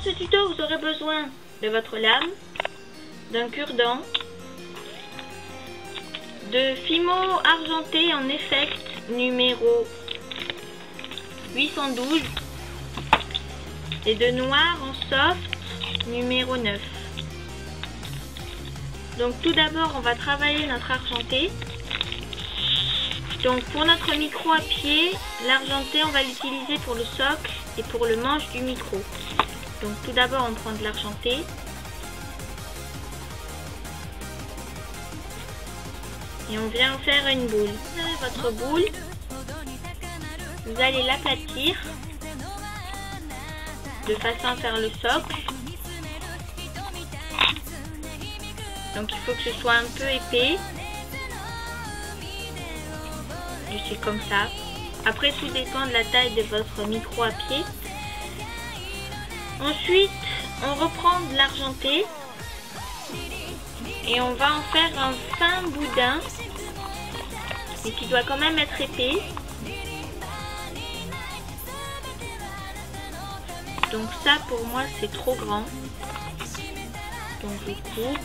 ce tuto, vous aurez besoin de votre lame, d'un cure-dent, de Fimo argenté en effect numéro 812 et de noir en soft numéro 9. Donc tout d'abord on va travailler notre argenté. Donc pour notre micro à pied, l'argenté on va l'utiliser pour le socle et pour le manche du micro. Donc tout d'abord on prend de l'argenté. Et on vient faire une boule. Vous avez votre boule, vous allez l'aplatir de façon à faire le socle. Donc il faut que ce soit un peu épais. Je suis comme ça. Après tout dépend de la taille de votre micro à pied. Ensuite on reprend de l'argenté et on va en faire un fin boudin, mais qui doit quand même être épais. Donc ça pour moi c'est trop grand, donc je coupe.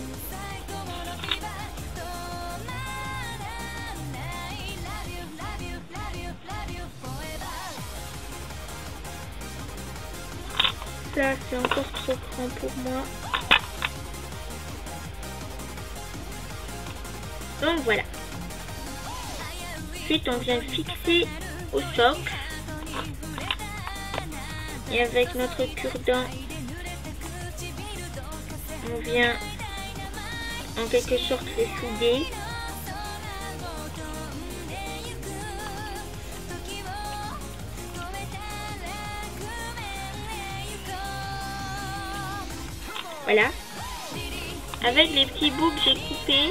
Ça c'est encore trop grand pour moi. Donc voilà. Ensuite on vient fixer au socle. Et avec notre cure-dent, on vient en quelque sorte les souder. Voilà. Avec les petits bouts que j'ai coupés,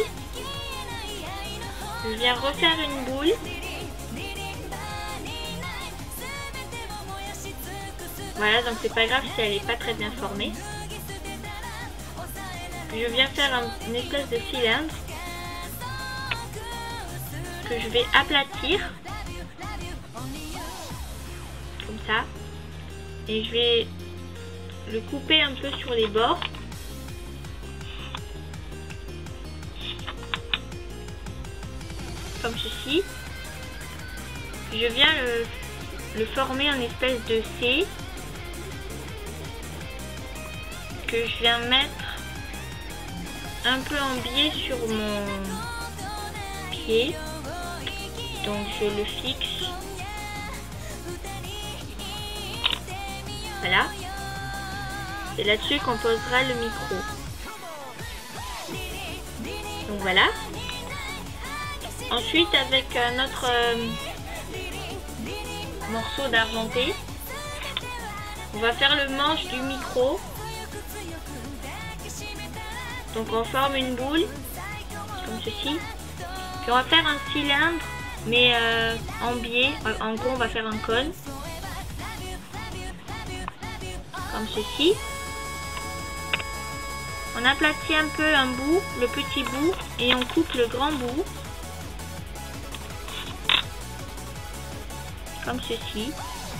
je viens refaire une boule. Voilà, donc c'est pas grave si elle n'est pas très bien formée. Je viens faire une espèce de cylindre que je vais aplatir comme ça, et je vais le couper un peu sur les bords. Comme ceci. Je viens le former en espèce de C que je viens mettre un peu en biais sur mon pied. Donc je le fixe. Voilà. C'est là-dessus qu'on posera le micro. Donc voilà. Ensuite avec notre morceau d'argenté, on va faire le manche du micro. Donc on forme une boule comme ceci. Puis on va faire un cylindre mais en biais. En gros on va faire un cône comme ceci. On aplatit un peu un bout, le petit bout, et on coupe le grand bout comme ceci.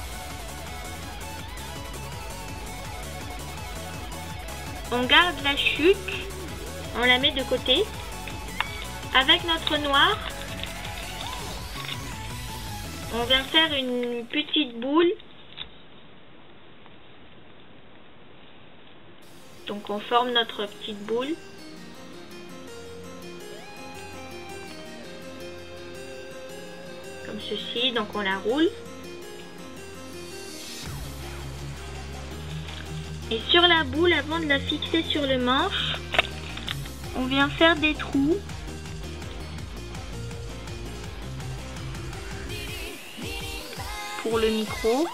On garde la chute, on la met de côté. Avec notre noir, on vient faire une petite boule. Donc on forme notre petite boule. Comme ceci, donc on la roule. Et sur la boule, avant de la fixer sur le manche, on vient faire des trous. Pour le micro.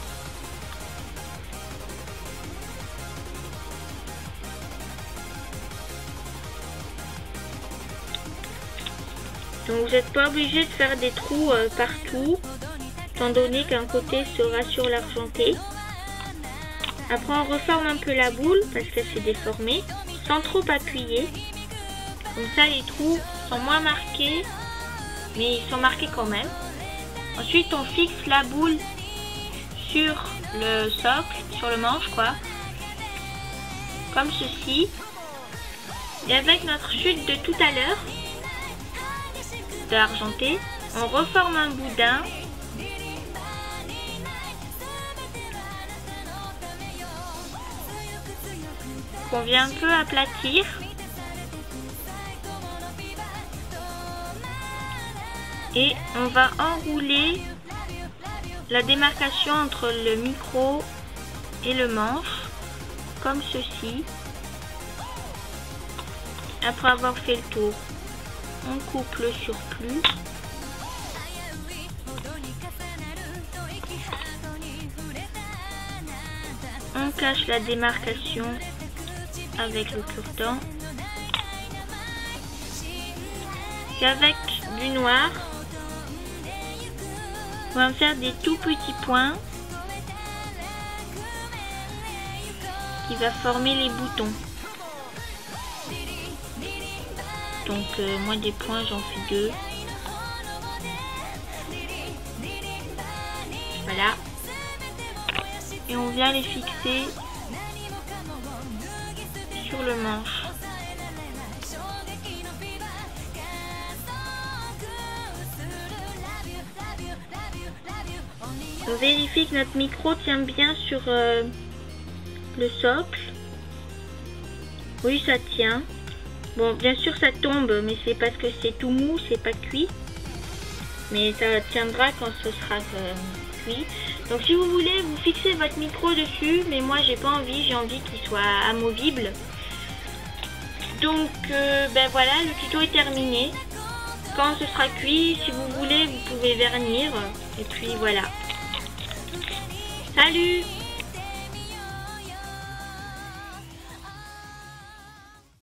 Donc vous n'êtes pas obligé de faire des trous partout, étant donné qu'un côté sera sur l'argenté. Après on reforme un peu la boule parce qu'elle s'est déformée, sans trop appuyer. Comme ça les trous sont moins marqués, mais ils sont marqués quand même. Ensuite on fixe la boule sur le socle, sur le manche quoi. comme ceci. Et avec notre chute de tout à l'heure, de argenté, on reforme un boudin. Qu'on vient un peu aplatir. Et on va enrouler la démarcation entre le micro et le manche, comme ceci. Après avoir fait le tour, on coupe le surplus. On cache la démarcation avec le cure-dent. Et avec du noir, on va faire des tout petits points qui va former les boutons. Donc moi des points j'en fais 2. Voilà. Et on vient les fixer sur le manche. On vérifie que notre micro tient bien sur le socle. Oui, ça tient. Bon, bien sûr ça tombe, mais c'est parce que c'est tout mou, c'est pas cuit. Mais ça tiendra quand ce sera cuit. Donc si vous voulez, vous fixez votre micro dessus, mais moi j'ai pas envie, j'ai envie qu'il soit amovible. Donc ben voilà, le tuto est terminé. Quand ce sera cuit, si vous voulez, vous pouvez vernir. Et puis voilà. Salut!